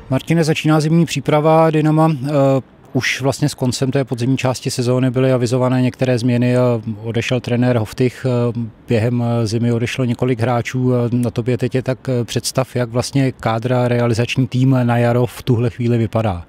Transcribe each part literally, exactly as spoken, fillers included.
Martine, začíná zimní příprava Dynama. Uh, už vlastně s koncem té podzimní části sezóny byly avizované některé změny a odešel trenér Hoftych. Uh, během zimy odešlo několik hráčů. Uh, na tobě teď je tak představ, jak vlastně kádr a realizační tým na jaro v tuhle chvíli vypadá.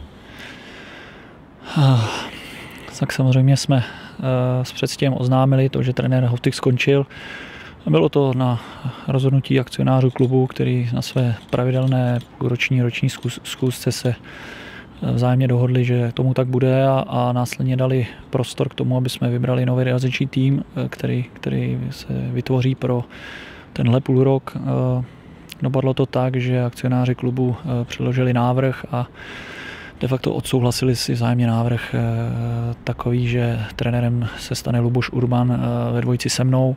Uh, tak samozřejmě jsme uh, s předstihem oznámili to, že trenér Hoftych skončil. Bylo to na rozhodnutí akcionářů klubu, který na své pravidelné roční roční schůzce se vzájemně dohodli, že tomu tak bude a, a následně dali prostor k tomu, aby jsme vybrali nový realizační tým, který, který se vytvoří pro tenhle půl rok. Dopadlo to tak, že akcionáři klubu předložili návrh a de facto odsouhlasili si vzájemně návrh takový, že trenérem se stane Luboš Urban ve dvojici se mnou.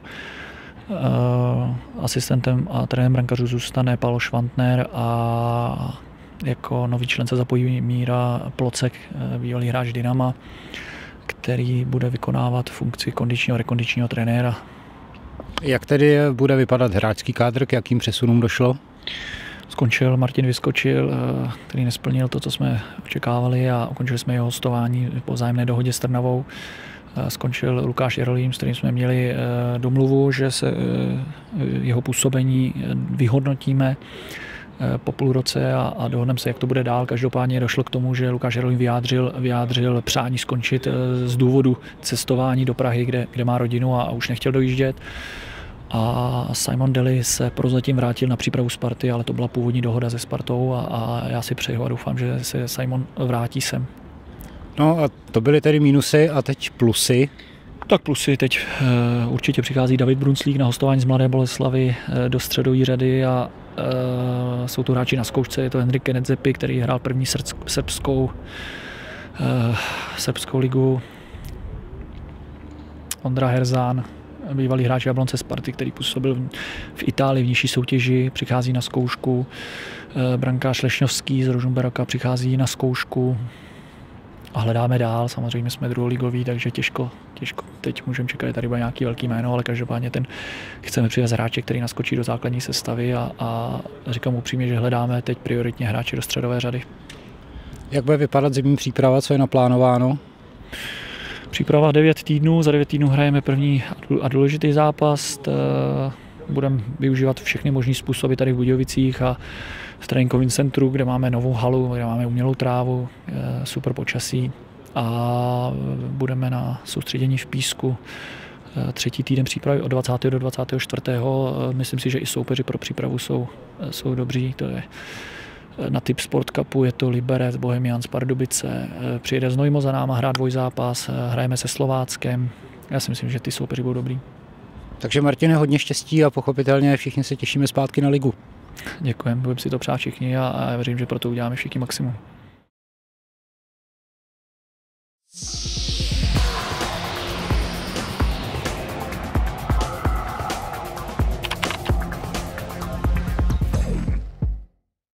Asistentem a trenérem brankařů zůstane Paolo Švantner a jako nový člen se zapojí Míra Plocek, bývalý hráč Dynama, který bude vykonávat funkci kondičního a rekondičního trenéra. Jak tedy bude vypadat hráčský kádr, k jakým přesunům došlo? Skončil Martin Vyskočil, který nesplnil to, co jsme očekávali, a ukončili jsme jeho hostování po vzájemné dohodě s Trnavou. Skončil Lukáš Jerolím, s kterým jsme měli domluvu, že se jeho působení vyhodnotíme po půl roce a, a dohodneme se, jak to bude dál. Každopádně došlo k tomu, že Lukáš Jerolím vyjádřil, vyjádřil přání skončit z důvodu cestování do Prahy, kde, kde má rodinu a, a už nechtěl dojíždět. A Simon Daly se prozatím vrátil na přípravu Sparty, ale to byla původní dohoda se Spartou a, a já si přeju a doufám, že se Simon vrátí sem. No a to byly tedy mínusy a teď plusy. Tak plusy, teď uh, určitě přichází David Brunclík na hostování z Mladé Boleslavi uh, do středové řady a uh, jsou tu hráči na zkoušce, je to Henrik Kenedzepi, který hrál první srbskou, uh, srbskou ligu, Ondra Herzán, bývalý hráč Jablonce Sparty, který působil v Itálii v nižší soutěži, přichází na zkoušku, uh, brankář Lešňovský z Rožmberka přichází na zkoušku. A hledáme dál, samozřejmě jsme druholigoví, takže těžko, těžko teď můžeme čekat, tady bude nějaký velký jméno, ale každopádně ten chceme přivést hráče, který naskočí do základní sestavy a, a říkám upřímně, že hledáme teď prioritně hráče do středové řady. Jak bude vypadat zimní příprava, co je naplánováno? Příprava devět týdnů, za devět týdnů hrajeme první a důležitý zápas. Budeme využívat všechny možné způsoby tady v Budějovicích a v tréninkovém centru, kde máme novou halu, kde máme umělou trávu, super počasí a budeme na soustředění v Písku. Třetí týden přípravy od dvacátého do dvacátého čtvrtého Myslím si, že i soupeři pro přípravu jsou, jsou dobří. To je na typ Sport Cupu je to Liberec, Bohemians, Pardubice. Přijede Znojmo za náma hrát dvojzápas, hrajeme se Slováckem. Já si myslím, že ty soupeři budou dobrý. Takže Martine, hodně štěstí a pochopitelně všichni se těšíme zpátky na ligu. Děkujeme, budeme si to přát všichni a, a věřím, že pro to uděláme všichni maximum.